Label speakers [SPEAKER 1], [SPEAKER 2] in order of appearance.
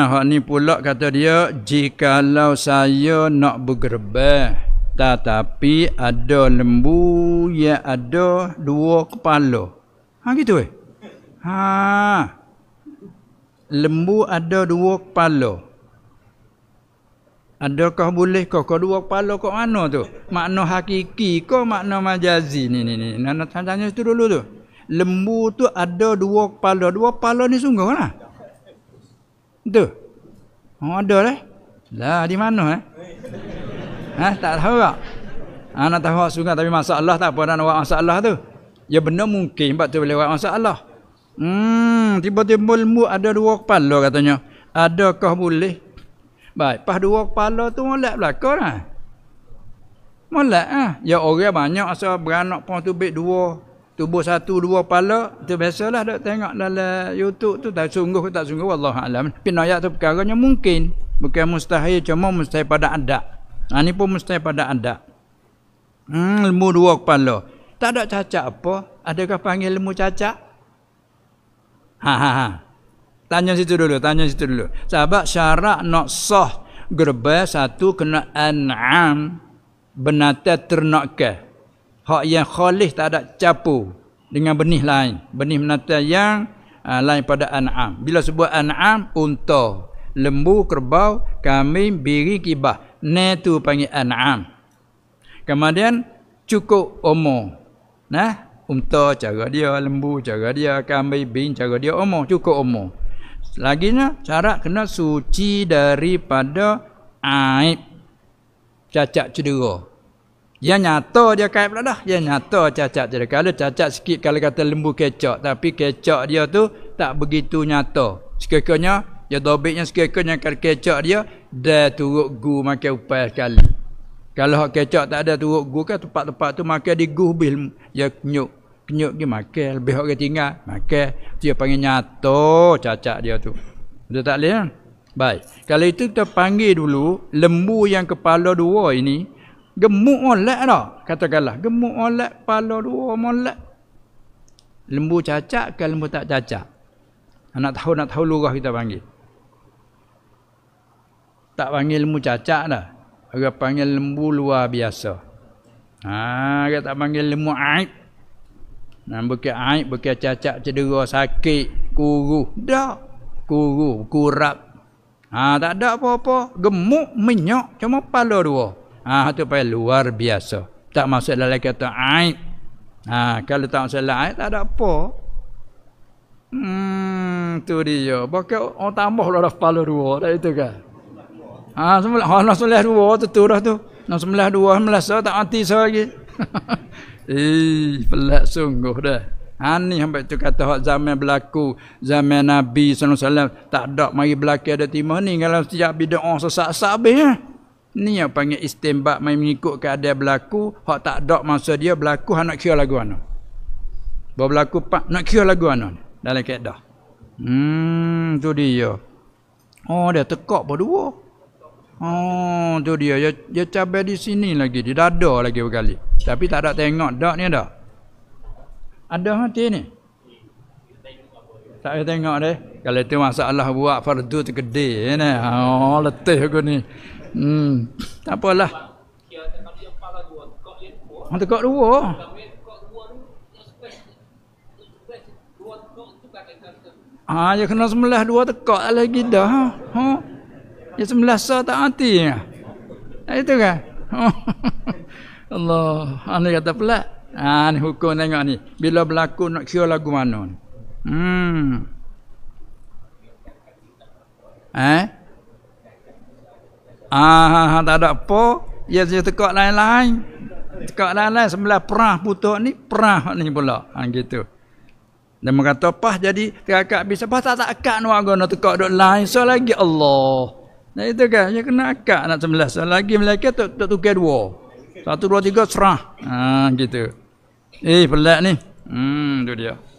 [SPEAKER 1] hak ni pula kata dia, jikalau saya nak bergerbang tetapi ada lembu yang ada 2 kepala. Gitu lembu ada 2 kepala. Adakah boleh kau 2 kepala kau mana tu? Makna hakiki kau makna majazi ni. Nak tanya itu dulu tu. Lembu tu ada 2 kepala. 2 kepala ni sungguh lah. Tu. Ada lah. Lah di mana tak tahu tak? Nak tahu sungguh tapi masalah tak apa nak buat masalah tu. Ya benar mungkin sebab tu boleh buat masalah. Tiba-tiba lembu ada 2 kepala katanya. Adakah boleh? Baik, pas 2 kepala tu molek belakang lah. Molek Ya orang banyak asal beranak pun tubik 2, tubuh 1, 2 kepala. Itu biasalah dok tengok dalam YouTube tu. Tak sungguh ke tak sungguh wallahualam. Pinayat tu perkaranya mungkin. Bukan mustahil, cuma mustahil pada adat. Ni pun mustahil pada adat. Lembu 2 kepala. Tak ada cacat apa? Adakah panggil lembu cacat? Tanya situ dulu. Sebab syarat nak sah gerbang satu kena an'am, binatang ternak ke. Hak yang khalis tak ada campur dengan benih lain. Benih binatang yang lain pada an'am. Bila sebut an'am, unta, lembu, kerbau, kambing, biri, kibah. Ni tu panggil an'am. Kemudian cukup umur. Unta cara dia, lembu cara dia, kambing, bing cara dia, umur, cukup umur. Laginya syarat kena suci daripada aib, cacat cedera. Yang nyata dia kait pula dah. Yang nyata cacat cedera. Kalau cacat sikit kalau kata lembu kecak, tapi kecak dia tu tak begitu nyata. Sekiranya dia dobitnya sekiranya kalau kecak dia dah turut gu makan upai sekali. Kalau hak kecak tak ada turut gu kan tempat-tempat tu makan di gu bil dia kenyuk dia makan, lebih orang tinggal makan. Dia panggil nyata cacat dia tu. Betul tak boleh? Baik. Kalau itu kita panggil dulu lembu yang kepala 2 ini gemuk molek tak? Katakanlah gemuk molek, kepala 2 molek. Lembu cacat ke lembu tak cacat? Nak tahu lurah kita panggil. Tak panggil lembu cacat dah. Orang panggil lembu luar biasa. Orang tak panggil lembu aib. Bukan aib, bukan cacat, cedera, sakit, kuruh. Tak. Kuruh, kurap. Tak ada apa-apa. Gemuk, minyak, cuma kepala 2. Itu paling luar biasa. Tak masuk dalam kata aib. Kalau tak masuk dalam aib, tak ada apa. Tu dia. Bahkan orang tambah lah kepala 2. Tak itu kan? Nak sembelah 2 tu dah tu. Nak sembelah 2, sembelah tak mati lagi. Pelat sungguh dah. Ni sampai tu kata hak zaman berlaku zaman Nabi SAW tak ada mari berlaku ada timah ni kalau setiap bid'ah sesak-sak habis ni yang panggil istinbat mai mengikut keadaan berlaku hak tak ada masa dia berlaku hak nak kira lagu mana. Baru berlaku pak nak kira lagu mana dalam kaedah. Tu dia. Dia tekak apa 2. Tu dia. Dia cabai di sini lagi, di dada lagi berkali. Tapi tak ada tengok dak ni dah. Ada hati ni. Tak ada tengok deh. Kalau itu masalah buat fardu tu gede ni. Letih aku ni. Tak apalah. Tekak 2. Ya kena sembelah 2 tekak lagi dah. Ya sembelah sah tak mati. Itu kan. Allah, ane kata pelat. Ni hukum tengok ni. Bila berlaku nak kira lagu mana ni. Tak ada apa. Ya dia tekak lain-lain. Tekak lain-lain sebelah perah putuk ni, perah ni pula. Gitu. Dan berkata pah jadi terakak bisa pas tak akak nak guna tekak duk lain so lagi Allah. Nah itu kan dia kena akak nak 11 so lagi malaikat tak tukar 2. 1 2 3 serah. Gitu. Pelat ni. Tu dia.